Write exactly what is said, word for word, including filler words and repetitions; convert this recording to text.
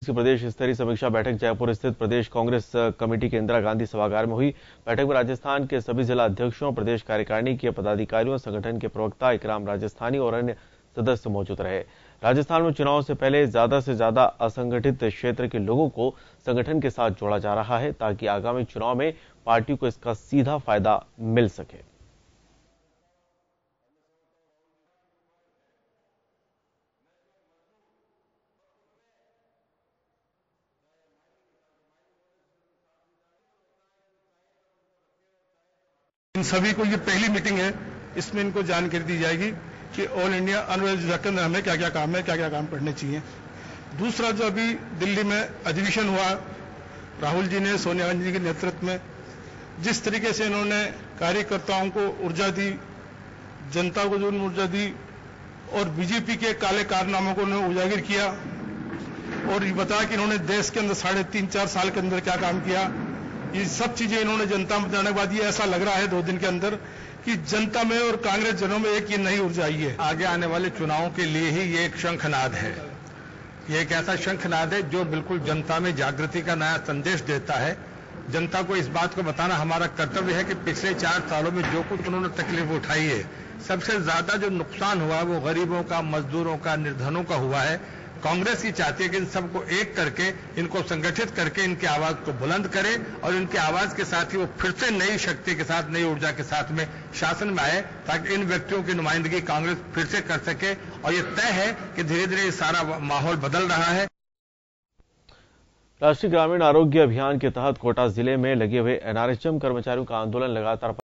की प्रदेश स्तरीय समीक्षा बैठक जयपुर स्थित प्रदेश कांग्रेस कमेटी के इंदिरा गांधी सभागार में हुई। बैठक में राजस्थान के सभी जिला अध्यक्षों, प्रदेश कार्यकारिणी के पदाधिकारियों, संगठन के प्रवक्ता, इकराम राजस्थानी और अन्य सदस्य मौजूद रहे। राजस्थान में चुनाव से पहले ज्यादा से ज्यादा असंगठित क्षेत्र के लोगों को संगठन के साथ जोड़ा जा रहा है ताकि आगामी चुनाव में पार्टी को इसका सीधा फायदा मिल सके। इन सभी को ये पहली मीटिंग है, इसमें इनको जानकारी दी जाएगी कि ऑल इंडिया अनुसूचित के अंदर हमें क्या क्या काम है, क्या क्या काम करने चाहिए। दूसरा, जो अभी दिल्ली में अधिवेशन हुआ, राहुल जी ने सोनिया गांधी जी के नेतृत्व में जिस तरीके से इन्होंने कार्यकर्ताओं को ऊर्जा दी, जनता को जो ऊर्जा दी और बीजेपी के काले कारनामों को उन्होंने उजागर किया और ये बताया कि इन्होंने देश के अंदर साढ़े तीन चार साल के अंदर क्या काम किया, ये सब चीजें इन्होंने जनता में बताने के बाद ये ऐसा लग रहा है दो दिन के अंदर कि जनता में और कांग्रेस जनों में एक ये नई ऊर्जा आई है। आगे आने वाले चुनावों के लिए ही ये एक शंखनाद है। ये एक ऐसा शंखनाद है जो बिल्कुल जनता में जागृति का नया संदेश देता है। जनता को इस बात को बताना हमारा कर्तव्य है कि पिछले चार सालों में जो कुछ उन्होंने तकलीफ उठाई है, सबसे ज्यादा जो नुकसान हुआ है वो गरीबों का, मजदूरों का, निर्धनों का हुआ है। कांग्रेस की चाहती है कि इन सबको एक करके, इनको संगठित करके इनकी आवाज को बुलंद करे और इनकी आवाज के साथ ही वो फिर से नई शक्ति के साथ, नई ऊर्जा के साथ में शासन में आए ताकि इन व्यक्तियों की नुमाइंदगी कांग्रेस फिर से कर सके। और ये तय है कि धीरे धीरे सारा माहौल बदल रहा है। राष्ट्रीय ग्रामीण आरोग्य अभियान के तहत कोटा जिले में लगे हुए एनआरएचएम कर्मचारियों का आंदोलन लगातार